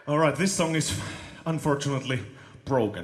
Alright, this song is unfortunately broken.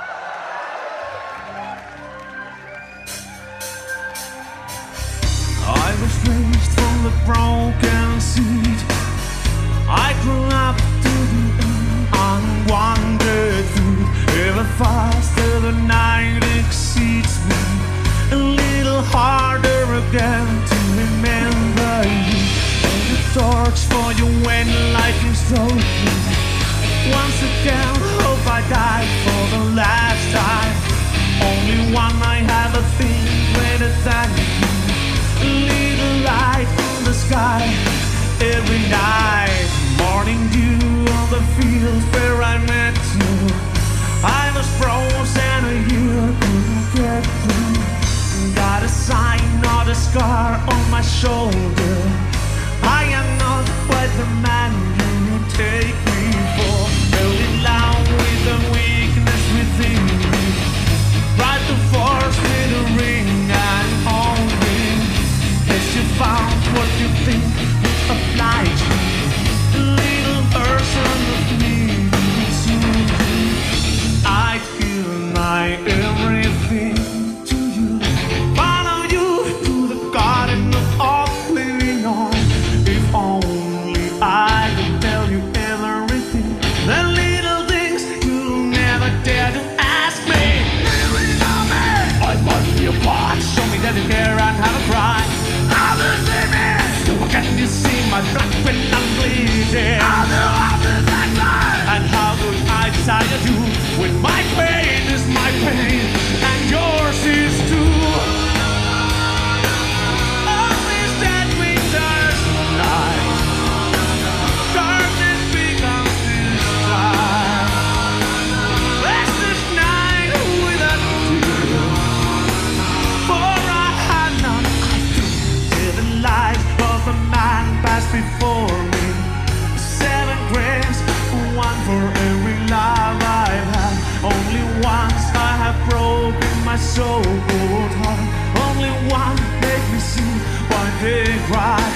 I was raised from the broken seed. I grew up to the unwanted food. Ever faster the night exceeds me. A little harder again to remember you. And the torch for you when life is broken. Once again, hope I die for the last time. Only one I have a thing greater than you. A little light in the sky every night. Morning dew on the field where I met you. I was frozen a year, couldn't get through. Got a sign, not a scar on my shoulder. I am not quite the man you take me for. Fell in love with the weakness within me. Tried to force me to ring and only. Guess you found what you think would oblige me. A little version of me soon. I'd give my everything to you. Follow you to the garden of oblivion. If only I could tell you everything. The little things you'll never dare to ask me. I must be a part. Show me that you care and have a cry. I'll see me. So can you see my blood when I'm bleeding? I'll do all the things. And how could I desire you when my pain is my pain and yours is too? Always that winter's night. Darkness becomes this time. Restless night without you. For I had not till the light of a man passed before me. 7 graves, one for every love I've had. Only once I have broken my so cold heart. Only one made me see why they cry.